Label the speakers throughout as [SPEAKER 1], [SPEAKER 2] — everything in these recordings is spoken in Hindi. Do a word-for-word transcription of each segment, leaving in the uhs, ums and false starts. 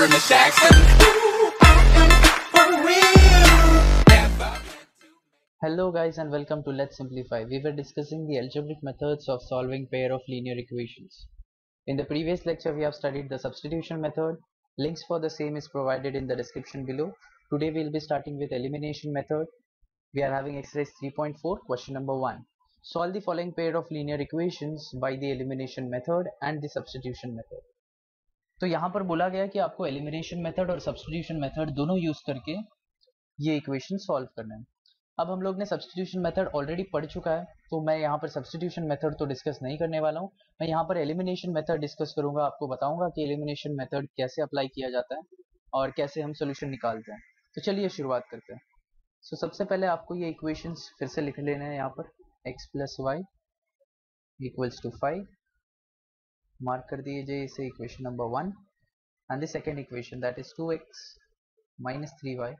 [SPEAKER 1] for Miss Jackson. Ooh, I am for real. Never.
[SPEAKER 2] Hello guys and welcome to Let's Simplify. We were discussing the algebraic methods of solving pair of linear equations. In the previous lecture we have studied the substitution method. Links for the same is provided in the description below. Today we will be starting with elimination method. We are having exercise three point four, question number one. Solve the following pair of linear equations by the elimination method and the substitution method. तो यहाँ पर बोला गया कि आपको elimination method और substitution method दोनों यूज करके ये इक्वेशन सॉल्व करना है. अब हम लोग ने सब्स्टिट्यूशन मेथड ऑलरेडी पढ़ चुका है, तो मैं यहाँ पर सब्स्टिट्यूशन मेथड तो डिस्कस नहीं करने वाला हूँ. मैं यहाँ पर एलिमिनेशन मेथड डिस्कस करूंगा. आपको बताऊंगा कि एलिमिनेशन मेथड कैसे अप्लाई किया जाता है और कैसे हम सोल्यूशन निकालते हैं. तो चलिए शुरुआत करते हैं. सो so, सबसे पहले आपको ये इक्वेशंस फिर से लिख लेना है. यहाँ पर x plus Y equals to five mark कर दीजिए इसे equation number one. And the second equation that is two x minus three Y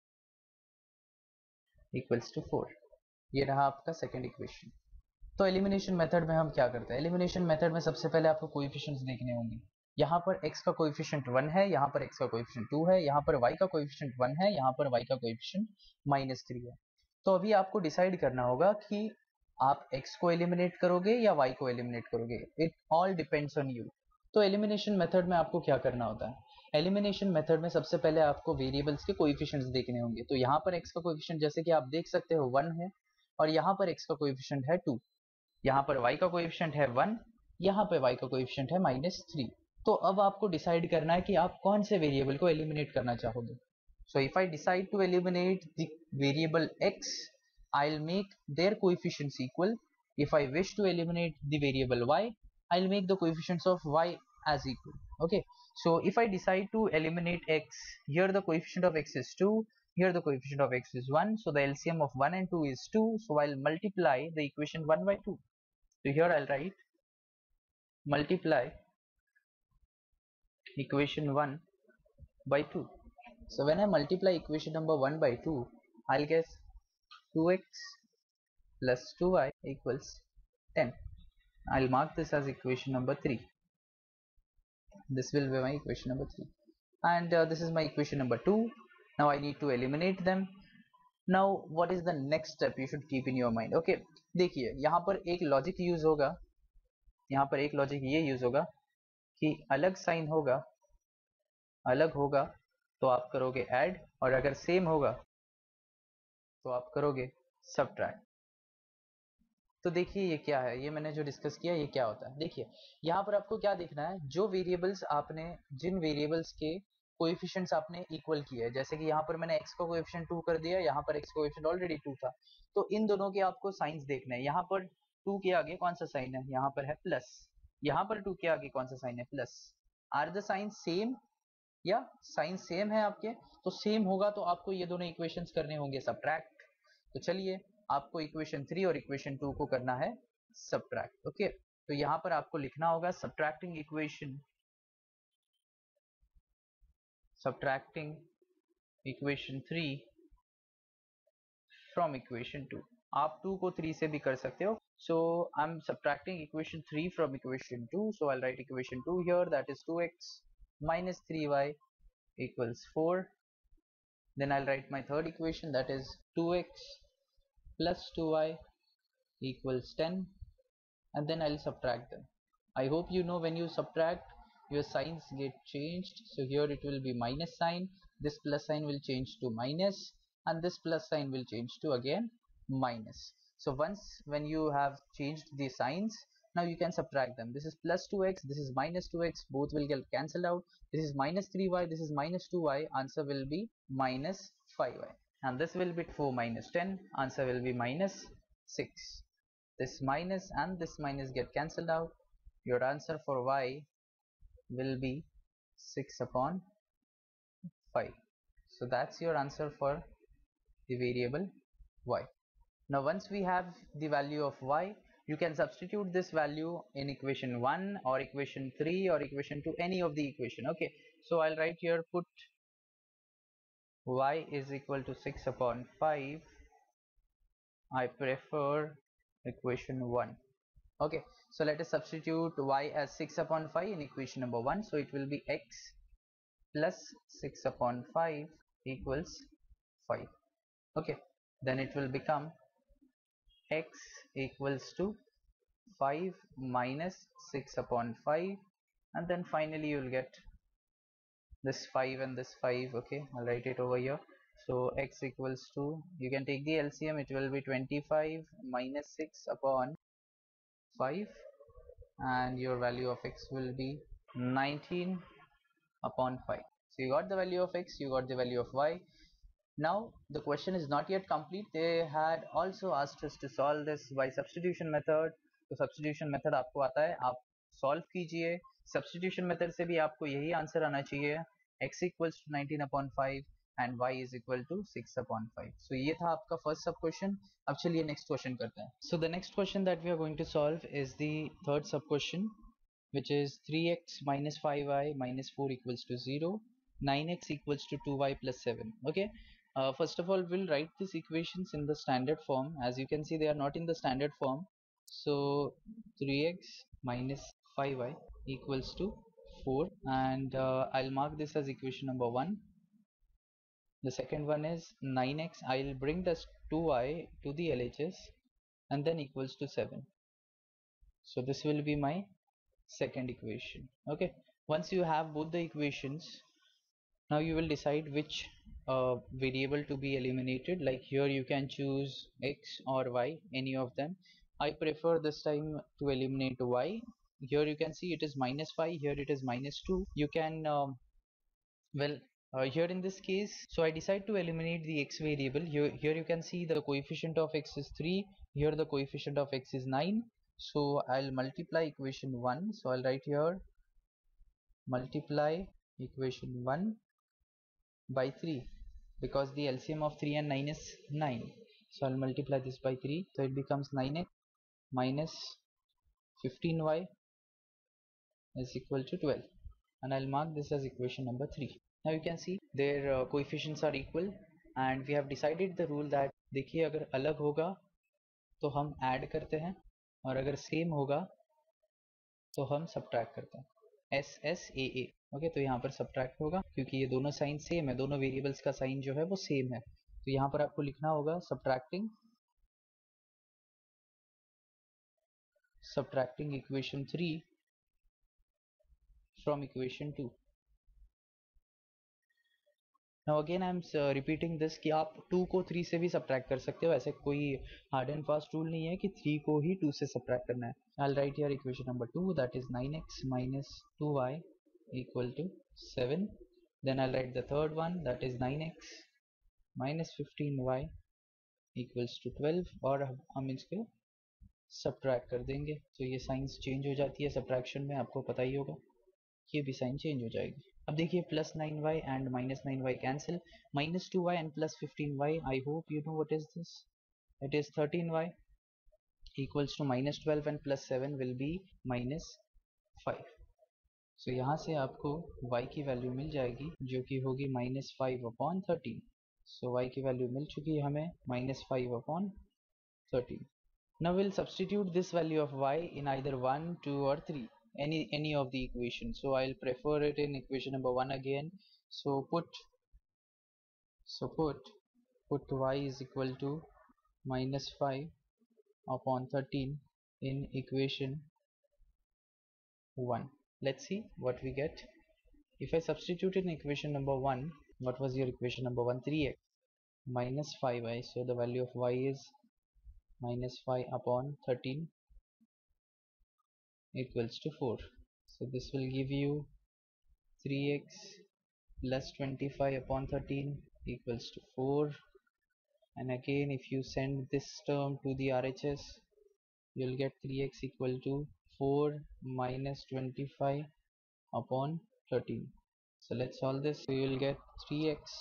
[SPEAKER 2] equals to four. ये रहा आपका सेकंड इक्वेशन. तो एलिमिनेशन मेथड में हम क्या करते हैं? एलिमिनेशन मेथड में सबसे पहले आपको कोएफिशिएंट्स देखने होंगे. यहाँ पर x का कोएफिशिएंट वन है, यहाँ पर x का कोएफिशिएंट टू है, यहाँ पर y का कोएफिशिएंट वन है, यहाँ पर y का कोएफिशिएंट माइनस थ्री है. तो अभी आपको डिसाइड करना होगा कि आप x को एलिमिनेट करोगे या y को एलिमिनेट करोगे. It all depends on you. तो एलिमिनेशन मेथड में आपको क्या करना होता है? एलिमिनेशन मेथड में सबसे पहले आपको वेरिएबल्स के कोएफिशिएंट्स देखने होंगे. तो यहाँ पर x का कोएफिशिएंट जैसे कि आप देख सकते हो वन है, और यहाँ पर x का कोएफिशिएंट है टू, यहाँ पर y का कोएफिशिएंट है वन, यहाँ पर y का कोएफिशिएंट है माइनस थ्री. तो अब आपको डिसाइड करना है कि आप कौन से वेरिएबल को एलिमिनेट करना चाहोगे. So if I decide to eliminate the variable x, I'll make their coefficients equal. If I wish to eliminate the variable y, I'll make the coefficients of y as equal. Okay, so if I decide to eliminate x, here the coefficient of x is two, here the coefficient of x is one, so the L C M of one and two is two, so I'll multiply the equation one by two. So here I'll write multiply equation one by two. So when I multiply equation number one by two, I'll get two x plus two y equals ten. I'll mark this as equation number three. This will be my equation number three, and uh, this is my equation number two. Now I need to eliminate them. Now what is the next step you should keep in your mind? Okay, देखिए यहाँ पर एक लॉजिक यूज होगा, यहाँ पर एक लॉजिक ये यूज होगा कि अलग साइन होगा, अलग होगा तो आप करोगे ऐड, और अगर सेम होगा तो आप करोगे सब्ट्रैक्ट. तो देखिए ये क्या है, ये मैंने जो डिस्कस किया ये क्या होता है. देखिए यहाँ पर आपको क्या देखना है, जो वेरिएबल्स आपने, जिन वेरिएबल्स के कोएफिशिएंट्स आपने इक्वल किए हैं, जैसे कि यहाँ पर मैंने x का कोएफिशिएंट टू कर दिया, यहाँ पर x कोएफिशिएंट ऑलरेडी टू था, तो इन दोनों के आपको साइंस देखना है. यहाँ पर टू के आगे कौन सा साइन है? यहाँ पर है प्लस. यहाँ पर टू के आगे कौन सा साइन है? Plus. Are the sign same या साइन सेम है आपके? तो सेम होगा तो आपको ये दोनों इक्वेशंस करने होंगे सब्ट्रैक्ट. तो चलिए आपको इक्वेशन थ्री और इक्वेशन टू को करना है सब्ट्रैक्ट. ओके, तो यहाँ पर आपको लिखना होगा subtracting equation, subtracting equation three from equation two. आप टू को थ्री से भी कर सकते हो. So I am subtracting equation three from equation two. So I will write equation two here, that is two X minus three y equals four. Then I'll write my third equation, that is two x plus two y equals ten, and then I'll subtract them. I hope you know when you subtract your signs get changed. So here it will be minus sign, this plus sign will change to minus, and this plus sign will change to again minus. So once when you have changed the signs, now you can subtract them. This is plus two x, this is minus two x, both will get cancelled out. This is minus three y, this is minus two y, answer will be minus five y. And this will be four minus ten, answer will be minus six. This minus and this minus get cancelled out. Your answer for y will be six upon five. So that's your answer for the variable y. Now once we have the value of y, you can substitute this value in equation one or equation three or equation two, any of the equation. Okay, so I'll write here, put y is equal to six upon five. I prefer equation one. Okay, so let us substitute y as six upon five in equation number one. So it will be x plus six upon five equals five. Okay, then it will become x equals to five minus six upon five, and then finally you'll get this five and this five. Okay, I'll write it over here. So x equals to, you can take the L C M, it will be twenty-five minus six upon five, and your value of x will be nineteen upon five. So you got the value of x, you got the value of y. Now the question is not yet complete. They had also asked us to solve this by substitution method. तो substitution method आपको आता है, आप solve कीजिए. Substitution method से भी आपको यही आंसर आना चाहिए, x equals to nineteen upon five and y is equal to six upon five. So ये था आपका first sub question. अब चलिए next question करते हैं. So the next question that we are going to solve is the third sub question, which is three x minus five y minus four equals to zero, nine x equals to two y plus seven. Okay, uh, first of all we'll write these equations in the standard form. As you can see, they are not in the standard form. So three x minus five y equals to four, and uh, I'll mark this as equation number one. The second one is nine x, I'll bring this two y to the L H S, and then equals to seven. So this will be my second equation. Okay, once you have both the equations, now you will decide which uh, variable to be eliminated. Like here you can choose x or y, any of them. I prefer this time to eliminate y. Here you can see it is minus five, here it is minus two. You can um, well uh, here in this case, so I decide to eliminate the x variable. Here, here you can see the coefficient of x is three, here the coefficient of x is nine. So I'll multiply equation one. So I'll write here multiply equation one by three, because the L C M of three and nine is nine. So I'll multiply this by three, so it becomes nine x minus fifteen y is equal to twelve, and I'll mark this as equation number three. Now you can see their uh, coefficients are equal, and we have decided the rule that देखिए अगर अलग होगा तो हम add करते हैं, और अगर same होगा तो हम subtract करते हैं. S S A A. Okay, तो यहाँ पर subtract होगा क्योंकि ये दोनों साइन सेम है, दोनों वेरिएबल्स का साइन जो है वो सेम है. तो यहाँ पर आपको लिखना होगा subtracting subtracting equation three from equation two. Now again I am uh, repeating this कि आप two को three से भी subtract कर सकते हो. ऐसे कोई hard and fast rule नहीं है कि three को ही two से subtract करना है. I'll write here equation number two, that is nine x minus two y equal to seven. Then I'll write the third one, that is nine x minus fifteen y equals to twelve, और हम इसके subtract कर देंगे. तो ये साइंस चेंज हो जाती है subtraction में, आपको पता ही होगा, ये भी साइन चेंज हो जाएगी. अब देखिए plus nine Y and minus nine Y cancel, minus two Y and plus fifteen Y, I hope you know what is this. It is thirteen Y equals to minus twelve and plus seven will be minus five. So यहाँ से आपको y की वैल्यू मिल जाएगी जो कि होगी minus five upon thirteen. So y की वैल्यू मिल चुकी है हमें minus five upon thirteen. Now we'll substitute this value of y in either one, two or three, any any of the equations. So I'll prefer it in equation number one again. So put so put put y is equal to minus five upon thirteen in equation one. Let's see what we get. If I substitute in equation number one, what was your equation number one? three x minus five y. So the value of y is minus five upon thirteen equals to four. So this will give you three x plus twenty-five upon thirteen equals to four. And again, if you send this term to the R H S, you'll get three x equal to four minus twenty-five upon thirteen. So let's solve this. So you'll get three x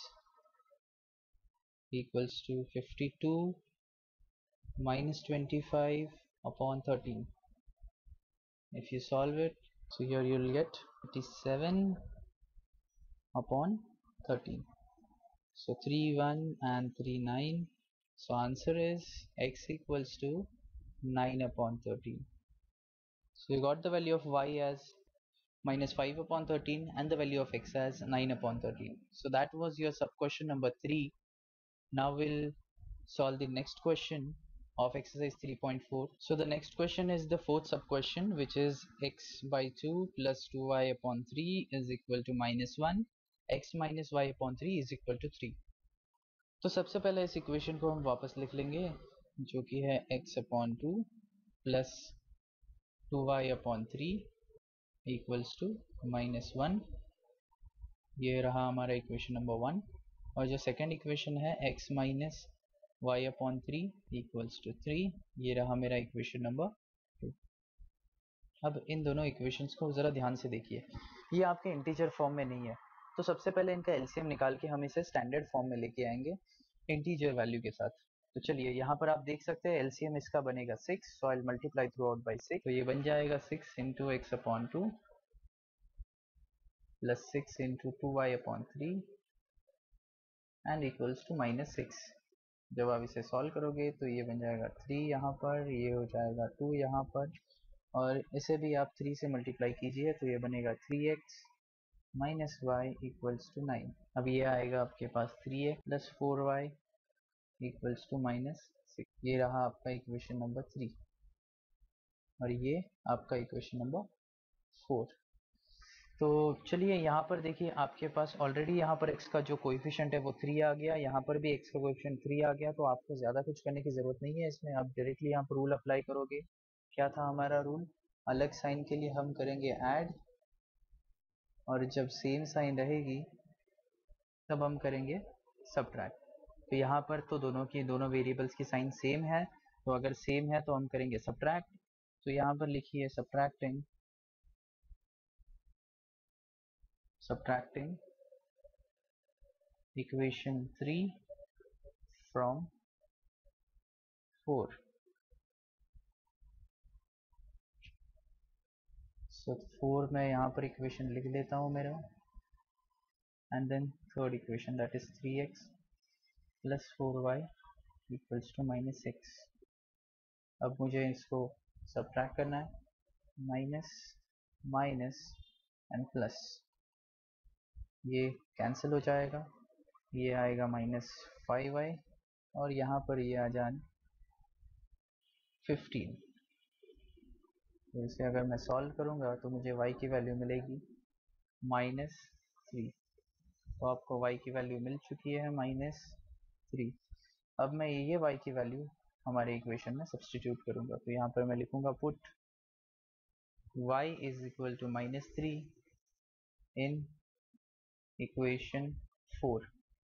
[SPEAKER 2] equals to fifty-two minus twenty-five upon thirteen. If you solve it, so here you'll get fifty-seven upon thirteen. So three one and three nine. So answer is x equals to nine upon thirteen. So you got the value of y as minus five upon thirteen, and the value of x as nine upon thirteen. So that was your sub question number three. Now we'll solve the next question of exercise three point four. So the next question is the fourth sub question, which is x by two plus two y upon three is equal to minus one, x minus y upon three is equal to three. तो सबसे पहले इस इक्वेशन को हम वापस लिख लेंगे, जो कि है x upon two plus two Y upon three equals to minus one. ये रहा हमारा इक्वेशन नंबर वन. और जो सेकंड इक्वेशन है x minus Y upon three equals to three, ये रहा मेरा इक्वेशन नंबर टू. अब इन दोनों इक्वेशंस को ज़रा ध्यान से देखिए, ये आपके इंटीजर फॉर्म में नहीं है. तो सबसे पहले इनका एलसीएम निकाल के हम इसे स्टैंडर्ड फॉर्म में लेके आएंगे इंटीजर वैल्यू के साथ. तो चलिए यहाँ पर आप देख सकते हैं एलसीएम इसका बनेगा six, so I multiply throughout by six. तो ये बन जाएगा six into X upon two plus six into two Y upon three and equals to minus six. जब आप इसे सॉल्व करोगे तो ये बन जाएगा थ्री यहाँ पर, ये हो जाएगा टू यहाँ पर, और इसे भी आप थ्री से मल्टीप्लाई कीजिए तो ये बनेगा three x minus Y equals to nine. अब ये आएगा आपके पास three x plus four Y equals to minus six. ये रहा आपका इक्वेशन नंबर थ्री और ये आपका इक्वेशन नंबर फोर. तो चलिए यहाँ पर देखिए, आपके पास ऑलरेडी यहाँ पर x का जो कोएफिशिएंट है वो थ्री आ गया, यहाँ पर भी x का कोएफिशिएंट थ्री आ गया. तो आपको ज़्यादा कुछ करने की ज़रूरत नहीं है इसमें, आप डायरेक्टली यहाँ पर रूल अप्लाई करोगे. क्या था हमारा रूल? अलग साइन के लिए हम करेंगे ऐड, और जब सेम साइन रहेगी तब हम करेंगे सब्ट्रैक्ट. तो यहाँ पर तो दोनों की दोनों वेरिएबल्स की साइन सेम है, तो अगर सेम है तो हम करेंगे सब्ट्रैक्ट. तो यहाँ पर लिखिए subtracting subtracting equation three from four. So four मैं यहाँ पर इक्वेशन लिख लेता हूँ मेरा, and then third equation that is three x plus four y equals to minus six. अब मुझे इसको subtract करना है, minus minus and plus, ये कैंसिल हो जाएगा, ये आएगा माइनस फाइव आई और यहाँ पर ये आ जाए फिफ्टीन. तो इसे अगर मैं सॉल्व करूँगा तो मुझे y की वैल्यू मिलेगी माइनस थ्री. तो आपको y की वैल्यू मिल चुकी है माइनस थ्री. अब मैं ये y की वैल्यू हमारे इक्वेशन में सब्सटीट्यूट करूँगा. तो यहाँ पर मैं लिखूँगा put y is equal to minus three in equation four.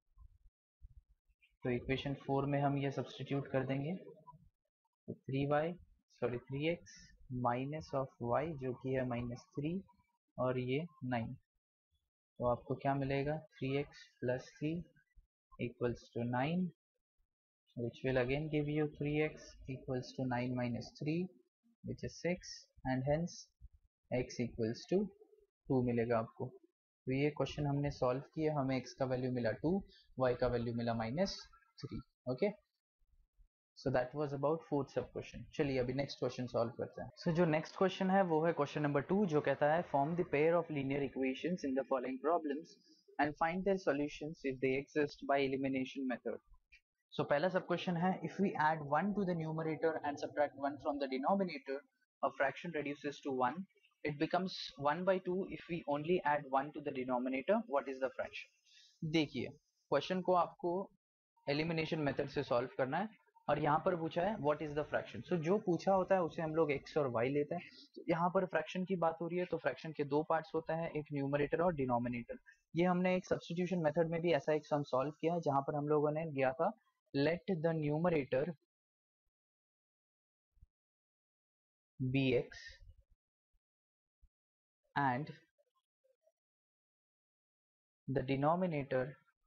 [SPEAKER 2] तो इक्वेशन फोर में हम ये सब्सटीट्यूट कर देंगे. तो three y sorry three x minus of y जो कि है माइनस थ्री और ये नाइन. तो आपको क्या मिलेगा? Three x plus three equals to nine, which will again give you three x equals to nine minus three which is six, and hence x equals to two मिलेगा आपको. तो ये क्वेश्चन हमने सॉल्व किया, हमें x का वैल्यू मिला टू, y का वैल्यू मिला minus three. Okay, so that was about fourth sub question. चलिए अभी नेक्स्ट क्वेश्चन सॉल्व करते हैं. सो so, जो नेक्स्ट क्वेश्चन है वो है क्वेश्चन नंबर टू, जो कहता है form the pair of linear equations in the following problems and find their solutions if they exist by elimination method. So पहला सब क्वेश्चन है, if we add one to the numerator and subtract one from the denominator, a fraction reduces to one. It becomes one by two if we only add one to the denominator. What is the fraction? देखिए क्वेश्चन को आपको एलिमिनेशन मेथड से सॉल्व करना है और यहाँ पर पूछा है what is the fraction. So जो पूछा होता है उसे हम लोग x और y लेते हैं. तो यहाँ पर फ्रैक्शन की बात हो रही है, तो फ्रैक्शन के दो पार्ट्स होता है, एक न्यूमरेटर और डिनोमिनेटर. ये हमने एक सब्स्टिट्यूशन मेथड में भी ऐसा एक सम सॉल्व किया है, जहाँ पर हम लोगों ने लिया था let the numerator bx and the denominator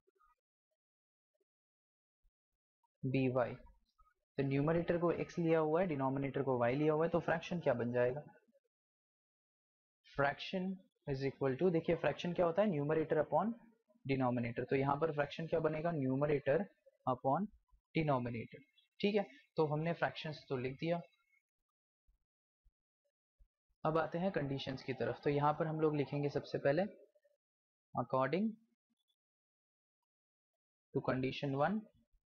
[SPEAKER 2] by. तो न्यूमरेटर को x लिया हुआ है, डिनोमिनेटर को y लिया हुआ है, तो फ्रैक्शन क्या बन जाएगा? फ्रैक्शन इज इक्वल टू, देखिए फ्रैक्शन क्या होता है? Numerator upon denominator. तो यहाँ पर फ्रैक्शन क्या बनेगा? Numerator upon denominator. ठीक है, तो हमने फ्रैक्शंस तो लिख दिया. अब आते हैं कंडीशंस की तरफ। तो यहाँ पर हम लोग लिखेंगे सबसे पहले अकॉर्डिंग टू कंडीशन वन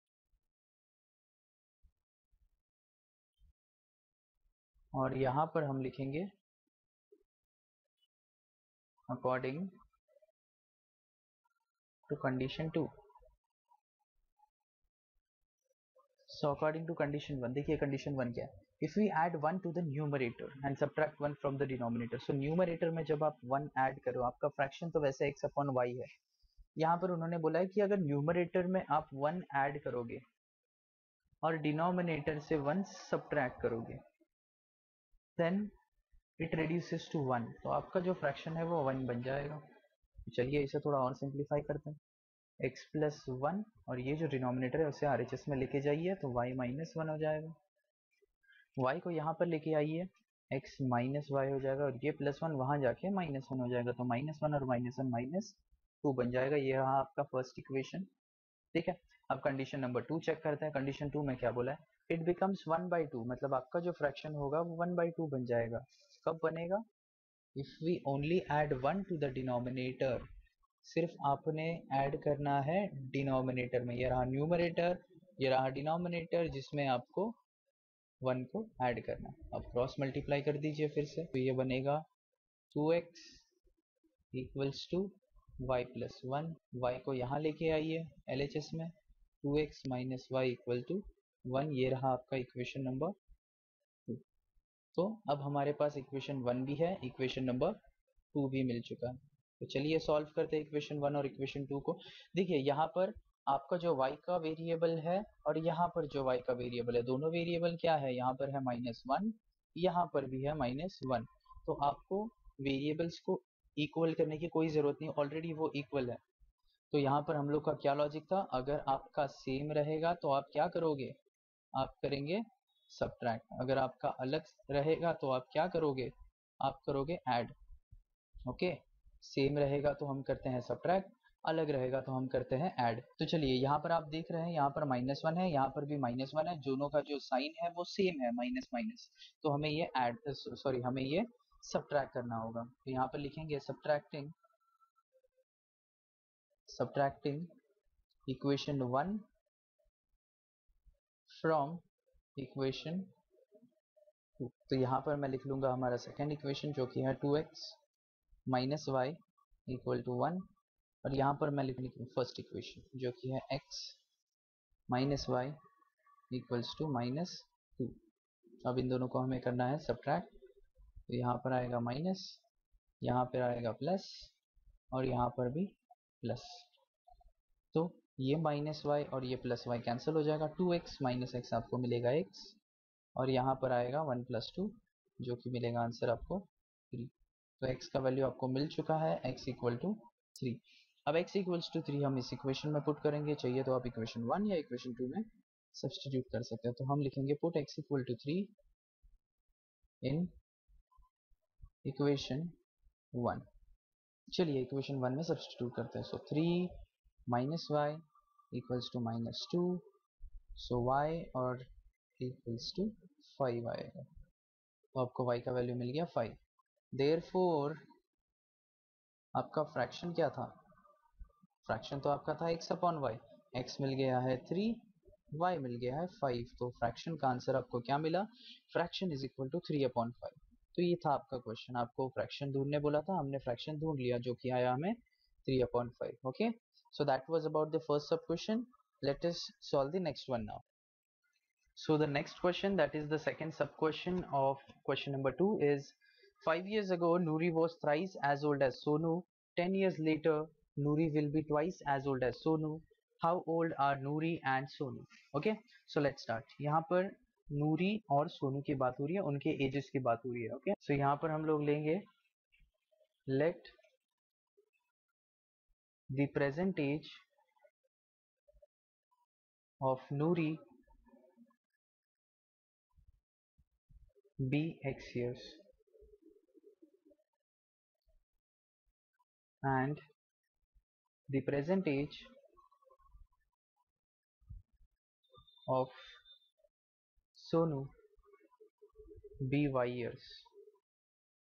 [SPEAKER 2] और यहाँ पर हम लिखेंगे according to condition two. So according to condition one, देखिए कंडीशन वन क्या है, if we add one to the numerator and subtract one from the denominator. So numerator में जब आप वन ऐड करो, आपका फ्रैक्शन तो वैसे एक्स अपॉन वाई है, यहाँ पर उन्होंने बोला है कि अगर न्यूमरेटर में आप वन ऐड करोगे और डिनोमिनेटर से वन सब्ट्रैक्ट करोगे then it reduces to one, तो आपका जो फ्रैक्शन है वो वन बन जाएगा। चलिए इसे थोड़ा और सिंप्लीफाई करते हैं, x प्लस वन और ये जो डिनोमिनेटर है उसे आर एच एस में लेके जाइए तो y माइनस वन हो जाएगा, y को यहाँ पर लेके आइए x माइनस वाई हो जाएगा और ये प्लस वन वहाँ जाके माइनस वन हो जाएगा, तो माइनस वन और माइनस वन माइनस टू बन जाएगा। ये रहा आपका फर्स्ट इक्वेशन, ठीक है। अब कंडीशन नंबर टू चेक करते हैं। कंडीशन टू में क्या बोला है, it becomes one by two, मतलब आपका जो फ्रैक्शन होगा वो वन बाई टू बन जाएगा। कब बनेगा, if we only add one to the denominator, सिर्फ आपने ऐड करना है डिनोमिनेटर में, ये रहा न्यूमरेटर, ये रहा डिनोमिनेटर जिसमें आपको वन को ऐड करना है। अब क्रॉस मल्टीप्लाई कर दीजिए फिर से, तो ये बनेगा two x equals to y plus one, y को यहाँ लेके आइए एल एच एस में, two x minus y equal to one, ये रहा आपका इक्वेशन नंबर टू। तो अब हमारे पास इक्वेशन वन भी है, इक्वेशन नंबर टू भी मिल चुका है। तो चलिए सॉल्व करते हैं इक्वेशन वन और इक्वेशन टू को। देखिए यहाँ पर आपका जो y का वेरिएबल है और यहाँ पर जो y का वेरिएबल है, दोनों वेरिएबल क्या है, यहाँ पर है माइनस वन, यहाँ पर भी है माइनस वन, तो आपको वेरिएबल्स को इक्वल करने की कोई ज़रूरत नहीं, ऑलरेडी वो इक्वल है। तो यहाँ पर हम लोग का क्या लॉजिक था, अगर आपका सेम रहेगा तो आप क्या करोगे, आप करेंगे सब्ट्रैक्ट, अगर आपका अलग रहेगा तो आप क्या करोगे, आप करोगे ऐड। ओके, सेम रहेगा तो हम करते हैं सब्ट्रैक्ट, अलग रहेगा तो हम करते हैं ऐड। तो चलिए यहाँ पर आप देख रहे हैं, यहाँ पर माइनस वन है, यहाँ पर भी माइनस वन है, दोनों का जो साइन है वो सेम है, माइनस माइनस, तो हमें ये ऐड सॉरी हमें ये सब्ट्रैक्ट करना होगा। तो यहाँ पर लिखेंगे subtracting subtracting equation one from equation two. तो यहाँ पर मैं लिख लूंगा हमारा सेकेंड इक्वेशन जो कि है two x minus y equal to one, और यहाँ पर मैं लिख लिखूँ फर्स्ट इक्वेशन जो कि है x minus Y equals to minus two. अब इन दोनों को हमें करना है सब्ट्रैक्ट, तो यहाँ पर आएगा माइनस, यहाँ पर आएगा प्लस और यहाँ पर भी प्लस, तो ये माइनस वाई और ये प्लस वाई कैंसिल हो जाएगा, टू एक्स माइनस एक्स आपको मिलेगा x और यहाँ पर आएगा वन प्लस टू जो कि मिलेगा आंसर आपको थ्री। तो x का वैल्यू आपको मिल चुका है, x इक्वल टू थ्री। अब x इक्वल्स टू थ्री हम इस इक्वेशन में पुट करेंगे, चाहिए तो आप इक्वेशन वन या इक्वेशन टू में सब्सटीट्यूट कर सकते हैं। तो हम लिखेंगे put x equal to three in equation one. चलिए इक्वेशन वन में सब्सटीट्यूट करते हैं। So three minus Y equals to minus two, so y और इक्वल्स टू फाइव आएगा, तो आपको y का वैल्यू मिल गया फाइव। देयरफॉर आपका फ्रैक्शन क्या था, फ्रैक्शन तो आपका था x अपॉन वाई, x मिल गया है थ्री, y मिल गया है फाइव, तो फ्रैक्शन का आंसर आपको क्या मिला, fraction is equal to three upon five. तो ये था आपका क्वेश्चन, आपको फ्रैक्शन ढूंढने बोला था, हमने फ्रैक्शन ढूंढ लिया जो कि आया हमें three upon five. Okay, so that was about the first sub question. Let us solve the next one now. So the next question, that is the second sub question of question number two, is five years ago Noori was thrice as old as Sonu. Ten years later Noori will be twice as old as Sonu. How old are Noori and Sonu? Okay, so let's start. यहाँ पर नूरी और सोनू की बात हो रही है, उनके एजेस की बात हो रही है। ओके, सो यहाँ पर हम लोग लेंगे let the present age of Noori be x years and the present age of Sonu be y years.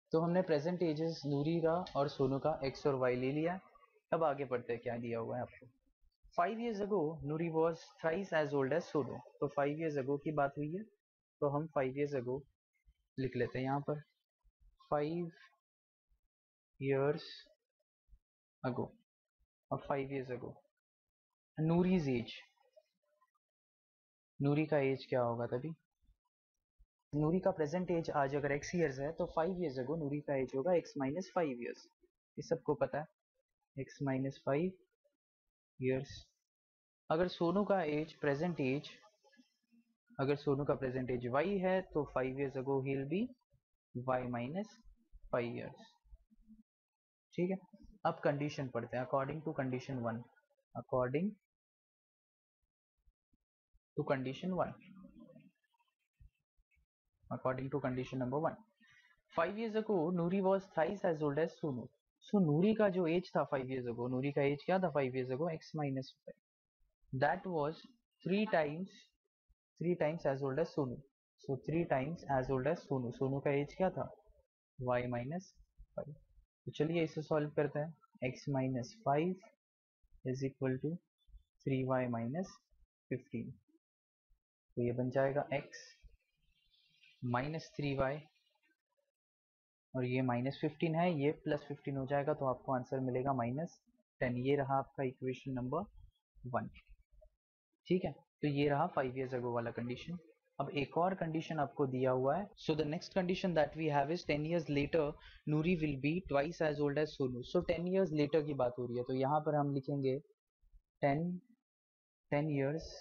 [SPEAKER 2] तो हमने प्रेजेंट एजेस नूरी का और सोनू का एक्स और वाई ले लिया। अब आगे बढ़ते हैं, क्या दिया हुआ है आपको। Five years ago Noori was thrice as old as Sonu. तो फाइव ईयर्स अगो की बात हुई है, तो हम फाइव ईयर्स अगो लिख लेते हैं यहाँ पर। फाइव ईयर्स अगो, और five years ago Noori's age, Noori का एज क्या होगा तभी। नूरी का प्रेजेंट एज आज अगर एक्स ईयर्स है तो फाइव ईयर्स अगो नूरी का एज होगा एक्स माइनस फाइव ईयर्स। ये सबको पता है, एक्स माइनस फाइव ईयर्स। अगर सोनू का एज प्रेजेंट एज, अगर सोनू का प्रेजेंट एज वाई है तो five years ago he will be y minus five years. ठीक है, अब कंडीशन पढ़ते हैं। According to condition one, according to condition one, according to condition number one, five years ago Noori was thrice as old as Sonu. So Noori का जो एज था फाइव ईयर्स अगो, नूरी का एज क्या था five years ago, x minus five, that was three times, three times as old as Sonu. So three times as old as Sonu, Sonu का एज क्या था वाई माइनस फाइव। तो चलिए इसे सॉल्व करते हैं। X minus five is equal to three y minus fifteen. तो ये बन जाएगा x माइनस थ्री वाई, और ये माइनस फिफ्टीन है, ये प्लस फिफ्टीन हो जाएगा, तो आपको आंसर मिलेगा माइनस टेन। ये रहा आपका इक्वेशन नंबर वन। ठीक है, तो ये रहा फाइव ईयर्स अगो वाला कंडीशन। अब एक और कंडीशन आपको दिया हुआ है। So the next condition that we have is ten years later Noori will be twice as old as Sonu. So ten years later की बात हो रही है, तो यहाँ पर हम लिखेंगे ten, ten years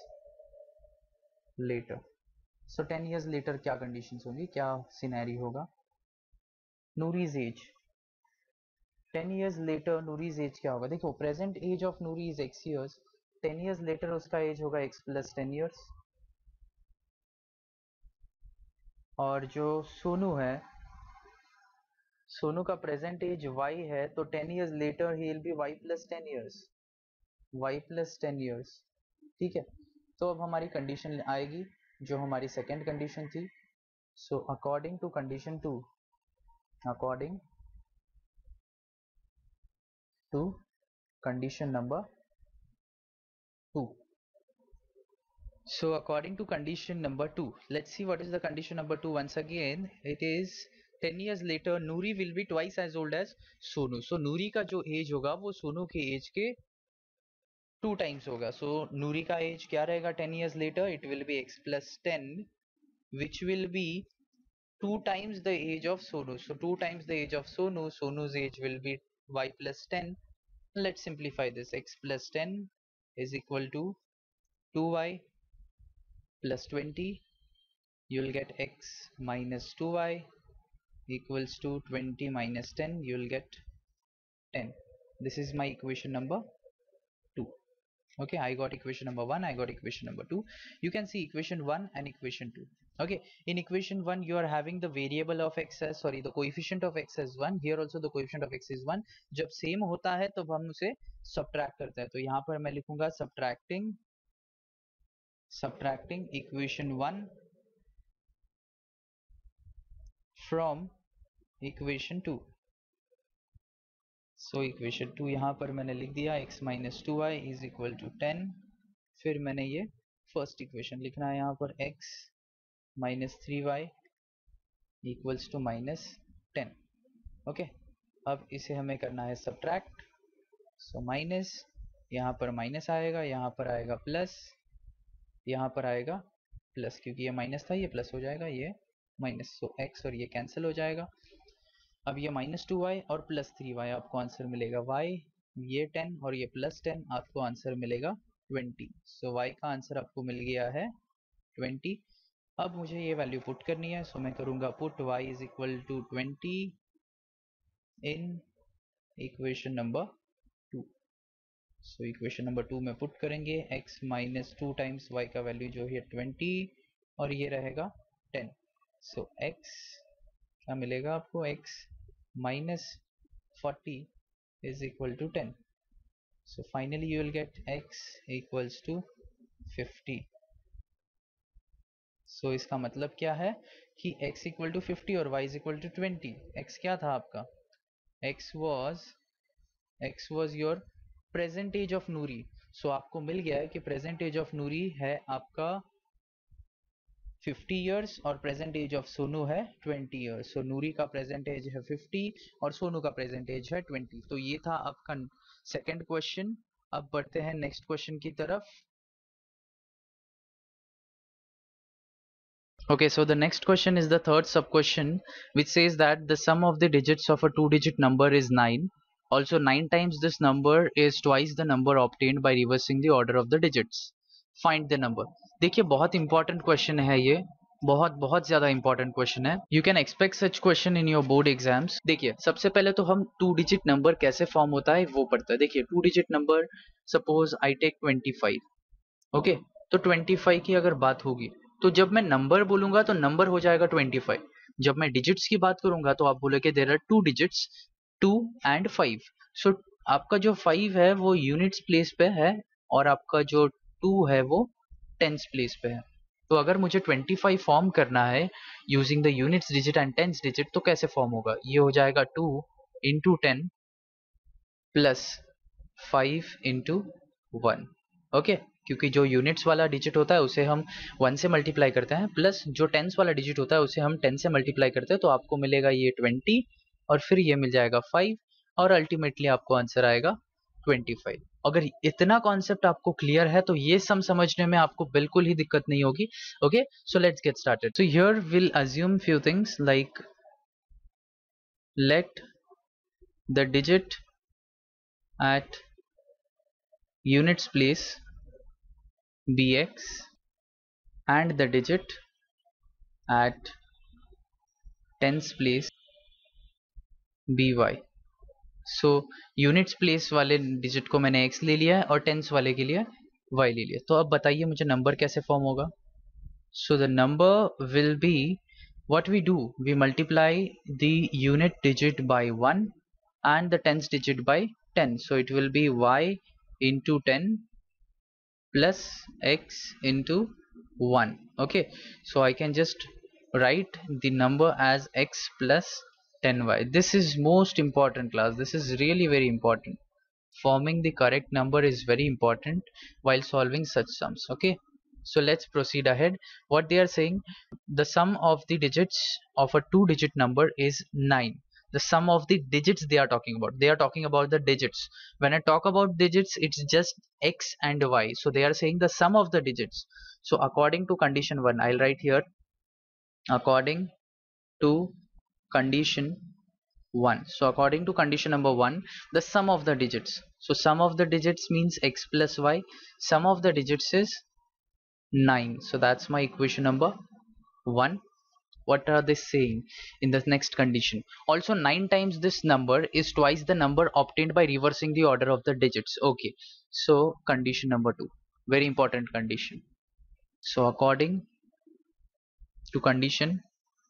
[SPEAKER 2] later. So ten years later क्या कंडीशंस होंगी, क्या सिनेरी होगा। Noori's age, ten years later Noori's age क्या होगा। देखो present age of Noori is x years, ten years later उसका एज होगा एक्स प्लस टेन ईयर्स। और जो सोनू है, सोनू का प्रेजेंट एज वाई है, तो ten years later he will be y plus ten years, y plus ten years. ठीक है, तो अब हमारी कंडीशन आएगी जो हमारी सेकेंड कंडीशन थी। So according to condition two, according to condition number two. So according to condition number two, let's see what is the condition number two once again. It is ten years later Noori will be twice as old as Sonu. So Noori का जो एज होगा वो सोनू के एज के टू टाइम्स होगा। सो so, नूरी का एज क्या रहेगा ten years later, it will be x plus ten, which will be two times the age of Sonu. So two times the age of Sonu, Sonu's age will be y plus ten. Let's simplify this. X plus ten is equal to two y plus twenty. You will get x minus two y equals to twenty minus ten. You will get ten. This is my equation number two. Okay, I got equation number one, I got equation number two. You can see equation one and equation two. Okay, in equation one you are having the variable of x as, sorry, the coefficient of x as one. Here also the coefficient of x is one. जब सेम होता है तब हम उसे सब्ट्रैक्ट करते हैं, तो यहाँ पर मैं लिखूंगा subtracting, subtracting equation one from equation two. So equation two यहाँ पर मैंने लिख दिया x minus two y is equal to ten. फिर मैंने ये फर्स्ट इक्वेशन लिखना है यहाँ पर, x minus three Y equals to minus ten. Okay, अब इसे हमें करना है सब्ट्रैक्ट। सो माइनस, यहाँ पर माइनस आएगा, यहाँ पर आएगा प्लस, यहाँ पर आएगा प्लस, क्योंकि ये माइनस था ये प्लस हो जाएगा, ये माइनस। सो एक्स और ये कैंसिल हो जाएगा। अब ये माइनस टू वाई और प्लस थ्री वाई, आपको आंसर मिलेगा y, ये टेन और ये प्लस टेन, आपको आंसर मिलेगा ट्वेंटी। सो y का आंसर आपको मिल गया है ट्वेंटी। अब मुझे ये वैल्यू पुट करनी है, सो मैं करूँगा put y is equal to twenty in equation number two. So equation number two में पुट करेंगे x minus two times y का वैल्यू जो है ट्वेंटी, और ये रहेगा टेन। सो x क्या मिलेगा आपको, x minus forty is equal to ten. So finally you will get x equals to fifty. So so, इसका मतलब क्या है कि x इक्वल टू फिफ्टी और y is equal to twenty. x क्या था आपका, x was x was your present age of Noori. So आपको मिल गया है कि प्रेजेंट एज ऑफ नूरी है आपका फिफ्टी इयर्स और प्रेजेंट एज ऑफ सोनू है ट्वेंटी इयर्स। सो नूरी का प्रेजेंट एज है फिफ्टी और सोनू का प्रेजेंट एज है ट्वेंटी। तो ये था आपका सेकंड क्वेश्चन। अब बढ़ते हैं नेक्स्ट क्वेश्चन की तरफ। Okay, so the next question is the third sub question, which says that the sum of the digits of a two digit number is nine. Also, nine times this number is twice the number obtained by reversing the order of the digits. Find the number. देखिए बहुत इंपॉर्टेंट क्वेश्चन है ये, बहुत बहुत ज्यादा इंपॉर्टेंट क्वेश्चन है। You can expect such question in your board exams. देखिए सबसे पहले तो हम टू डिजिट नंबर कैसे फॉर्म होता है वो पढ़ते हैं। देखिए two digit number, suppose I take twenty five. Okay, तो ट्वेंटी फाइव की अगर बात होगी तो जब मैं नंबर बोलूंगा तो नंबर हो जाएगा ट्वेंटी फाइव। जब मैं डिजिट्स की बात करूंगा तो आप बोलोगे there are two digits, two and five. So आपका जो फाइव है वो यूनिट्स प्लेस पे है और आपका जो टू है वो टेंस प्लेस पे है। तो अगर मुझे ट्वेंटी फाइव फॉर्म करना है using the units digit and tens digit तो कैसे फॉर्म होगा, ये हो जाएगा two into ten plus five into one. Okay, क्योंकि जो यूनिट्स वाला डिजिट होता है उसे हम वन से मल्टीप्लाई करते हैं, प्लस जो टेंस वाला डिजिट होता है उसे हम टेन से मल्टीप्लाई करते हैं। तो आपको मिलेगा ये ट्वेंटी और फिर ये मिल जाएगा फाइव और अल्टीमेटली आपको आंसर आएगा ट्वेंटी फाइव। अगर इतना कॉन्सेप्ट आपको क्लियर है तो ये सम समझने में आपको बिल्कुल ही दिक्कत नहीं होगी। Okay, so let's get started. So here will assume few things like let the digit at units place be x and the digit at tens place be y. सो यूनिट्स प्लेस वाले डिजिट को मैंने x ले लिया है और टेंस वाले के लिए y ले लिया। तो अब बताइए मुझे नंबर कैसे फॉर्म होगा। So the number will be what we do, we multiply the unit digit by one and the tens digit by ten. So it will be y into ten plus x into one. Okay, so I can just write the number as x plus ten y. This is most important class. This is really very important. Forming the correct number is very important while solving such sums. Okay, so let's proceed ahead. What they are saying, the sum of the digits of a two digit number is nine. The sum of the digits they are talking about, they are talking about the digits. When I talk about digits, it's just x and y. So they are saying the sum of the digits. So according to condition one, I'll write here according to condition one. So according to condition number one, the sum of the digits. So sum of the digits means x plus y. Sum of the digits is nine. So that's my equation number one. What are they saying in the next condition? Also nine times this number is twice the number obtained by reversing the order of the digits. Okay, so condition number two, very important condition. So according to condition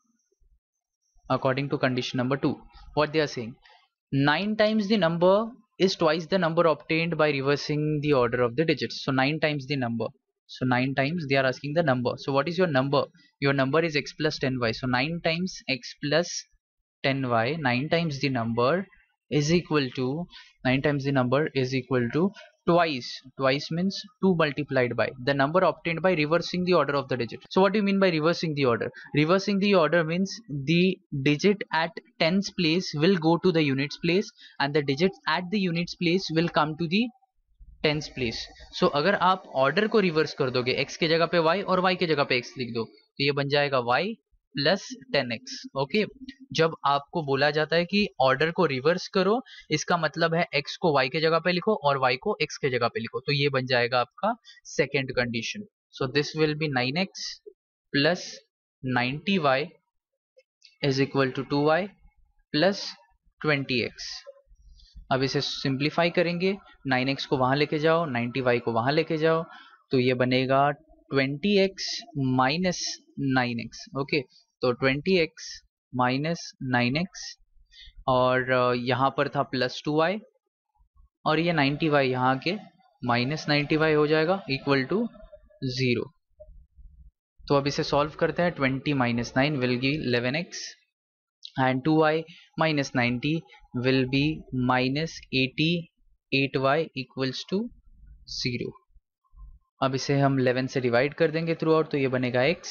[SPEAKER 2] according to condition number two, what they are saying, nine times the number is twice the number obtained by reversing the order of the digits. So nine times the number. So nine times they are asking the number. So what is your number? Your number is x plus ten y. So nine times x plus ten y, nine times the number is equal to, nine times the number is equal to twice. Twice means two multiplied by the number obtained by reversing the order of the digit. So what do you mean by reversing the order? Reversing the order means the digit at tens place will go to the units place and the digit at the units place will come to the tens place. So अगर आप ऑर्डर को रिवर्स कर दोगे, x के जगह पे y और y के जगह पे x लिख दो तो ये बन जाएगा y plus ten x. Okay, जब आपको बोला जाता है कि ऑर्डर को रिवर्स करो, इसका मतलब है x को y के जगह पे लिखो और y को x के जगह पे लिखो, तो ये बन जाएगा आपका second condition. So this will be nine x plus ninety y is equal to two y plus twenty x. अब इसे सिंप्लीफाई करेंगे, नाइन एक्स को वहां लेके जाओ, नाइंटी वाई को वहां लेके जाओ, तो ये बनेगा twenty x minus nine x. Okay, तो twenty x minus nine x और यहाँ पर था प्लस टू वाई और ये नाइंटी वाई यहाँ के माइनस नाइंटी वाई हो जाएगा इक्वल टू ज़ीरो. तो अब इसे सॉल्व करते हैं. Twenty minus nine will give eleven x and two y minus ninety will be minus eighty-eight y equals to zero. अब इसे हम इलेवन से डिवाइड कर देंगे थ्रू आउट, तो ये बनेगा x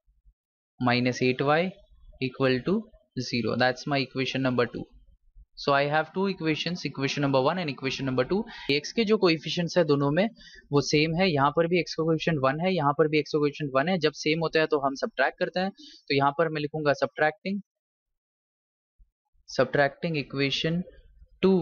[SPEAKER 2] minus eight y equal to zero. That's my equation number two. So I have two equations, equation number one and equation number two. x के जो कोएफिशिएंट्स है दोनों में वो सेम है. यहाँ पर भी x का कोएफिशिएंट वन है, यहाँ पर भी x का कोएफिशिएंट वन है. जब सेम होता है तो हम सब्ट्रैक्ट करते हैं. तो यहाँ पर मैं लिखूंगा subtracting subtracting equation two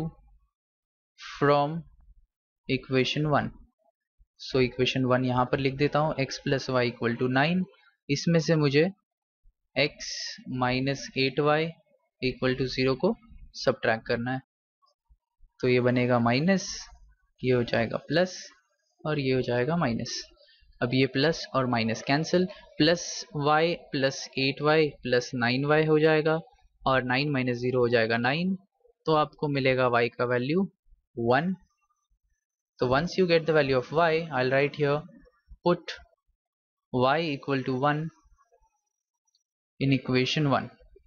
[SPEAKER 2] from equation one. so equation one यहाँ पर लिख देता हूँ, x plus y equal to nine. इसमें से मुझे x minus eight y equal to zero को subtract करना है. तो ये बनेगा माइनस, ये हो जाएगा प्लस और ये हो जाएगा माइनस. अब ये प्लस और minus cancel, plus y plus eight y plus nine y हो जाएगा और नाइन माइनस जीरो हो जाएगा नाइन. तो आपको मिलेगा y का वैल्यू वन. तो once you get the value of y, I will write here put y equal to one in equation one.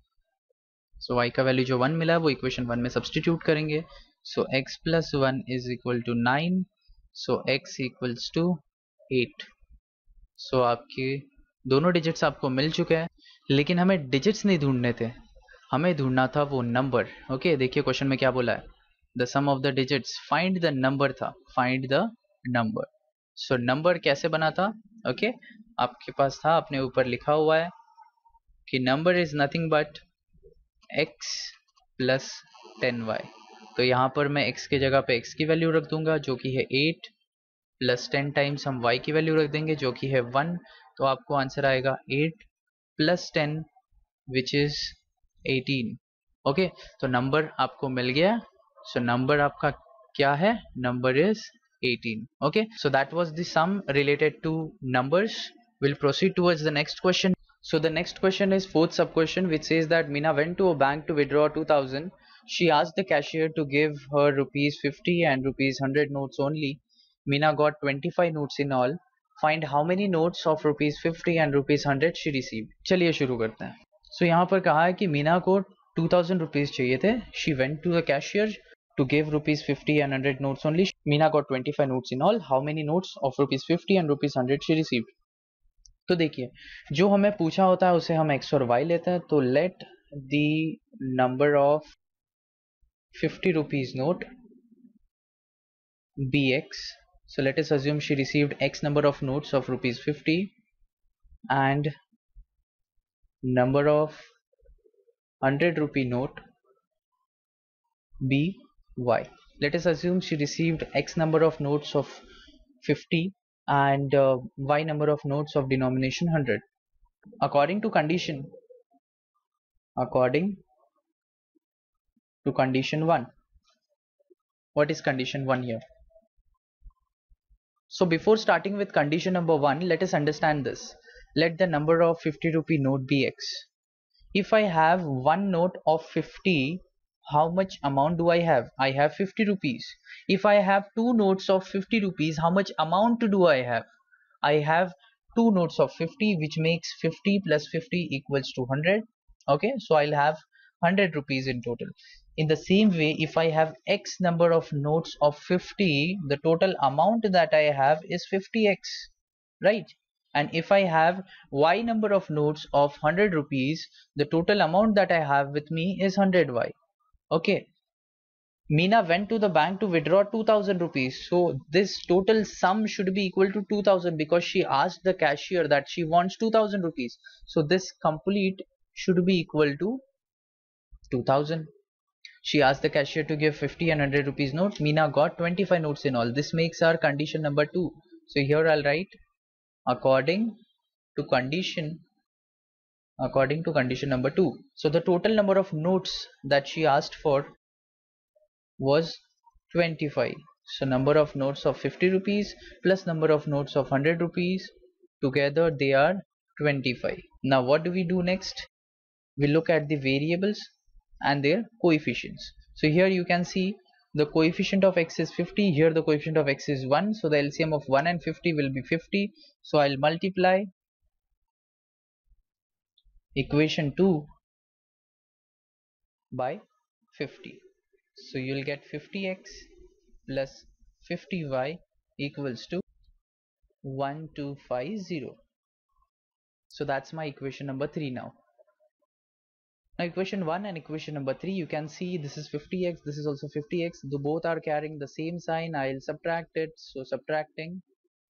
[SPEAKER 2] So y का वैल्यू जो वन मिला वो इक्वेशन वन में सब्सटीट्यूट करेंगे. So x plus one is equal to nine. So x equals to eight. सो आपके दोनों डिजिट्स आपको मिल चुके हैं, लेकिन हमें डिजिट्स नहीं ढूंढने थे, हमें ढूंढना था वो नंबर. ओके okay, देखिए क्वेश्चन में क्या बोला है, the sum of the digits, find the number था, find the number. So number कैसे बना था, ओके okay? आपके पास था, अपने ऊपर लिखा हुआ है कि number is nothing but x plus ten y. तो यहाँ पर मैं x की जगह पे x की वैल्यू रख दूंगा जो कि है एट, प्लस टेन टाइम्स हम y की वैल्यू रख देंगे जो कि है वन. तो आपको आंसर आएगा eight plus ten which is eighteen. Okay, तो नंबर आपको मिल गया. सो so, नंबर आपका क्या है, number is eighteen. Okay, so that was the sum related to numbers. Will proceed towards the next question. So the next question is fourth sub question, which says that Meena went to a bank to withdraw two thousand. She asked the cashier to give her rupees fifty and rupees one hundred notes only. Meena got twenty-five notes in all. Find how many notes of rupees fifty and rupees one hundred she received. चलिए शुरू करते हैं. So यहाँ पर कहा है कि मीना को two thousand rupees चाहिए थे. She went to the cashier to give rupees fifty and one hundred notes only. Meena got twenty-five notes in all. How many notes of rupees fifty and rupees one hundred she received? तो देखिए, जो हमें पूछा होता है उसे हम x और y लेते हैं. तो let the number of fifty rupees note be x. So let us assume she received x number of notes of rupees fifty and number of one hundred rupee note b y. Let us assume she received x number of notes of fifty and uh, y number of notes of denomination one hundred. According to condition, according to condition one, what is condition one here? So before starting with condition number one, let us understand this. Let the number of fifty rupee note be x. If I have one note of fifty, how much amount do I have? I have fifty rupees. If I have two notes of fifty rupees, how much amount do I have? I have two notes of fifty, which makes fifty plus fifty equals to one hundred. Okay, so I'll have one hundred rupees in total. In the same way, if I have x number of notes of fifty, the total amount that I have is fifty x, right? And if I have y number of notes of one hundred rupees, the total amount that I have with me is one hundred y. Okay, Meena went to the bank to withdraw two thousand rupees. So this total sum should be equal to two thousand because she asked the cashier that she wants two thousand rupees. So this complete should be equal to two thousand. She asked the cashier to give fifty and one hundred rupees note. Meena got twenty-five notes in all. This makes our condition number two. So here I'll write according to condition according to condition number two. So the total number of notes that she asked for was twenty-five. So number of notes of fifty rupees plus number of notes of one hundred rupees, together they are twenty-five. Now what do we do next? We look at the variables and their coefficients. So here you can see the coefficient of x is fifty, here the coefficient of x is one. So the L C M of one and fifty will be fifty. So I'll multiply equation two by fifty. So you'll get fifty x plus fifty y equals to one two five zero. So that's my equation number three now. Now equation one and equation number three, you can see this is fifty x, this is also fifty x. The both are carrying the same sign. I'll subtract it. So subtracting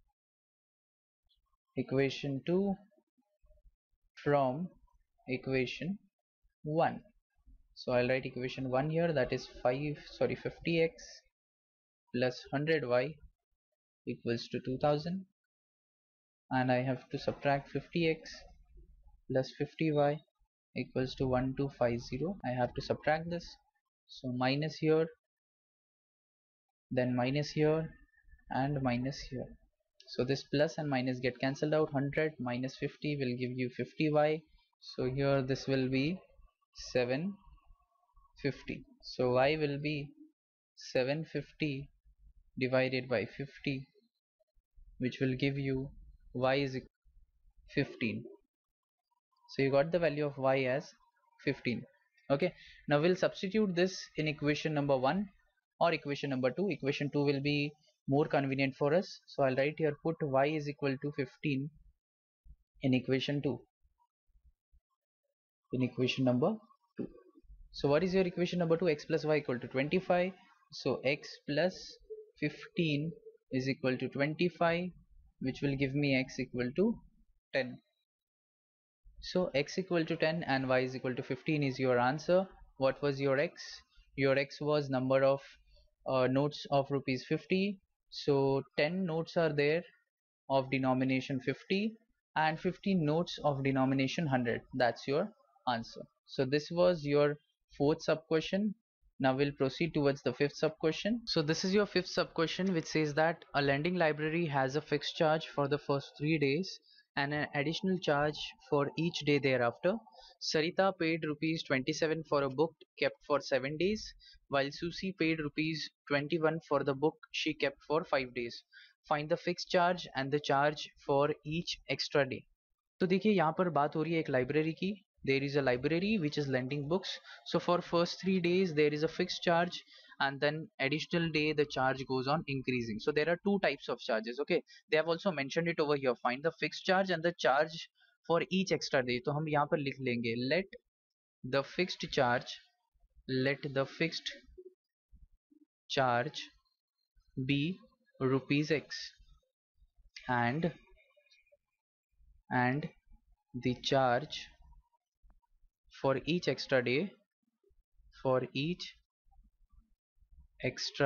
[SPEAKER 2] equation two from equation one. So I'll write equation one here, that is five sorry fifty x plus one hundred y equals to two thousand, and I have to subtract fifty x plus fifty y equals to one two five zero. I have to subtract this, so minus here, then minus here, and minus here. So this plus and minus get cancelled out. one hundred minus fifty will give you fifty y. So here this will be seven fifty. So y will be seven fifty divided by fifty, which will give you y is fifteen. So you got the value of y as fifteen. Okay, now we'll substitute this in equation number one or equation number two. Equation two will be more convenient for us, so I'll write here, put y is equal to fifteen in equation two, in equation number two. So what is your equation number two? X plus y equal to twenty-five. So x plus fifteen is equal to twenty-five, which will give me x equal to ten. So x equal to ten and y is equal to fifteen is your answer. What was your x? Your x was number of uh, notes of rupees fifty. So ten notes are there of denomination fifty and fifteen notes of denomination one hundred. That's your answer. So this was your fourth sub question. Now we'll proceed towards the fifth sub question. So this is your fifth sub question, which says that a lending library has a fixed charge for the first three days and an additional charge for each day thereafter. Sarita paid rupees twenty-seven for a book kept for seven days, while Susie paid rupees twenty-one for the book she kept for five days. Find the fixed charge and the charge for each extra day. तो देखिए यहाँ पर बात हो रही है एक लाइब्रेरी की. There is a library which is lending books. So for first three days there is a fixed charge, and then additional day the charge goes on increasing. So there are two types of charges. Okay, they have also mentioned it over here. Find the fixed charge and the charge for each extra day. तो हम यहाँ पर लिख लेंगे, let the fixed charge let the fixed charge be rupees x, and and the charge for each extra day for each extra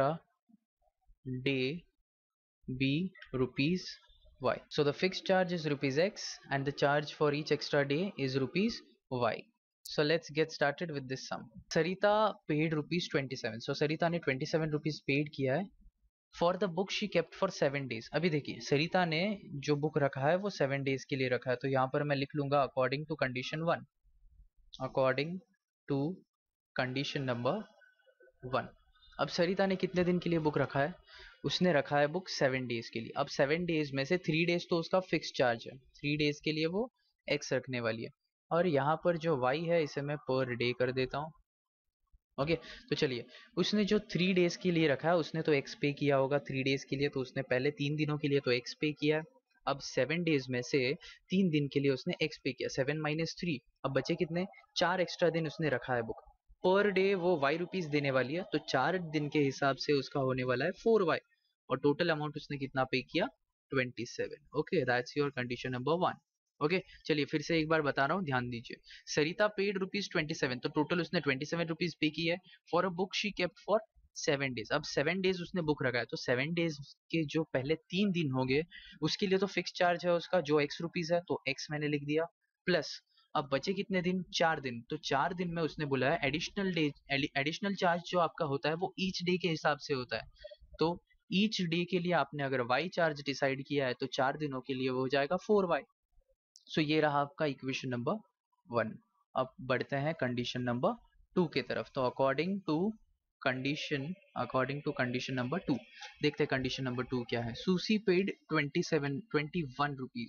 [SPEAKER 2] day be rupees y. So the fixed charge is rupees x and the charge for each extra day is rupees y. So let's get started with this sum. Sarita paid rupees twenty-seven. So Sarita ने twenty-seven rupees paid किया है for the book she kept for seven days. अभी देखिए सरिता ने जो बुक रखा है वो सेवन डेज के लिए रखा है, तो यहाँ पर मैं लिख लूंगा according to condition one, according to condition number one. अब सरिता ने कितने दिन के लिए बुक रखा है? उसने रखा है बुक सेवन डेज के लिए. अब सेवन डेज में से थ्री डेज तो उसका फिक्स चार्ज है, थ्री डेज के लिए वो एक्स रखने वाली है, और यहाँ पर जो वाई है इसे मैं पर डे कर देता हूँ. ओके okay, तो चलिए, उसने जो थ्री डेज के लिए रखा है उसने तो एक्स पे किया होगा थ्री डेज के लिए, तो उसने पहले तीन दिनों के लिए तो एक्स पे किया. अब सेवन डेज में से तीन दिन के लिए उसने एक्स पे किया, सेवन माइनस थ्री, अब बचे कितने? चार एक्स्ट्रा दिन उसने रखा है बुक. पर डे वो वाई रुपीज देने वाली है, तो चार दिन के हिसाब से उसका होने वाला है फोर वाई, और टोटल अमाउंट उसने कितना पे किया? Twenty seven. Okay, that's your condition number one. Okay okay, चलिए फिर से एक बार बता रहा हूँ, ध्यान दीजिए. Sarita paid rupees twenty seven, तो टोटल उसने ट्वेंटी सेवन रुपीज पे की है for a book she kept for seven days. अब सेवन डेज उसने बुक रखा है, तो सेवन डेज के जो पहले तीन दिन होंगे उसके लिए तो फिक्स चार्ज है उसका जो एक्स रुपीज है, तो एक्स मैंने लिख दिया, प्लस अब बचे कितने दिन? चार दिन. तो चार दिन में उसने बोला है एडिशनल डे, एडिशनल चार्ज जो आपका होता है वो ईच डे के हिसाब से होता है, तो ईच डे के लिए आपने अगर वाई चार्ज डिसाइड किया है तो चार दिनों के लिए वो हो जाएगा फोर वाई. सो so, ये रहा आपका इक्वेशन नंबर वन. अब बढ़ते हैं कंडीशन नंबर टू के तरफ. तो according to condition according to condition number two, देखते हैं कंडीशन नंबर टू क्या है. Susie paid twenty seven twenty one rupees.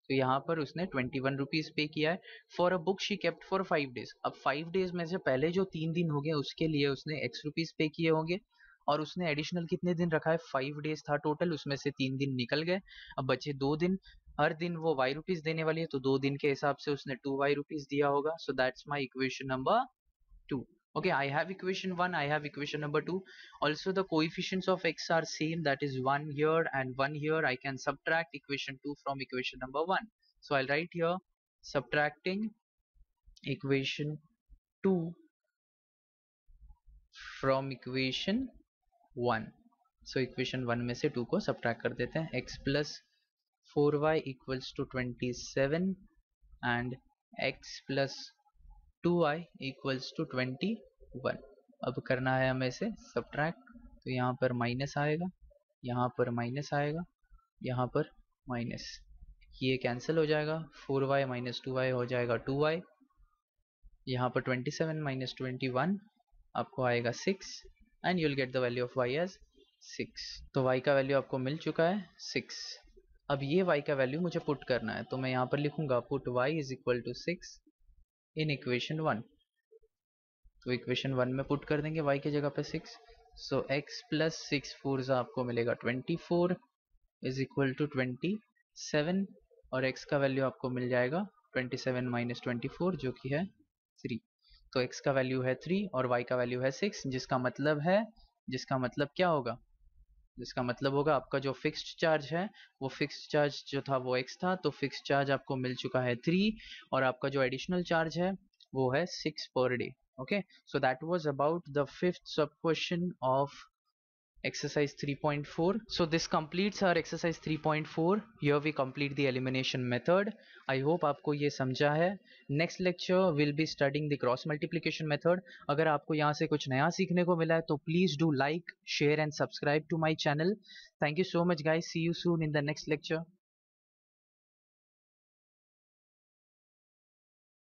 [SPEAKER 2] तो यहाँ पर उसने ट्वेंटी वन रुपीज पे किया है for a book she kept for five days. अब फाइव डेज में से पहले जो तीन दिन हो गए उसके लिए उसने एक्स रुपीज पे किए होंगे, और उसने एडिशनल कितने दिन रखा है, फाइव डेज था टोटल, उसमें से तीन दिन निकल गए, अब बचे दो दिन। हर दिन वो वाई रुपीज देने वाली है, तो दो दिन के हिसाब से उसने टू वाई रुपीज दिया होगा। So that's my equation number two. Okay, I have equation one, I have equation number two. Also the coefficients of x are same, that is one here and one here. I can subtract equation two from equation number one. So I'll write here subtracting equation two from equation one. So equation one में से two को subtract कर देते हैं। x plus four y equals to twenty-seven and x plus two y equals to twenty one. अब करना है हमें इसे सब्ट्रैक्ट, तो यहाँ पर माइनस आएगा, यहाँ पर माइनस आएगा, यहाँ पर माइनस, ये कैंसिल हो जाएगा, four y minus two y हो जाएगा टू वाई, यहाँ पर twenty seven minus twenty one आपको आएगा six, and you will get the value of y as six. तो y का वैल्यू आपको मिल चुका है सिक्स। अब ये y का वैल्यू मुझे पुट करना है, तो मैं यहाँ पर लिखूंगा put y is equal to six in equation one. तो इक्वेशन वन में पुट कर देंगे y की जगह पे six. So x plus six four से आपको मिलेगा twenty four is equal to twenty seven, और x का वैल्यू आपको मिल जाएगा twenty seven minus twenty four जो कि है थ्री। तो x का वैल्यू है थ्री और y का वैल्यू है सिक्स, जिसका मतलब है जिसका मतलब क्या होगा, जिसका मतलब होगा आपका जो फिक्स्ड चार्ज है वो फिक्स्ड चार्ज जो था वो x था, तो फिक्स्ड चार्ज आपको मिल चुका है थ्री, और आपका जो एडिशनल चार्ज है वो है six per day. Okay, so that was about the fifth sub question of exercise three point four. So this completes our exercise three point four. Here we complete the elimination method. I hope आपको ये समझा है। Next lecture we'll be studying the cross multiplication method. अगर आपको यहाँ से कुछ नया सीखने को मिला है तो please do like, share and subscribe to my channel. Thank you so much guys. See you soon in the next lecture.